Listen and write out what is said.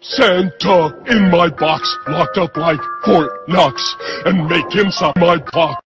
Santa in my box, locked up like Fort Knox, and make him suck my cock.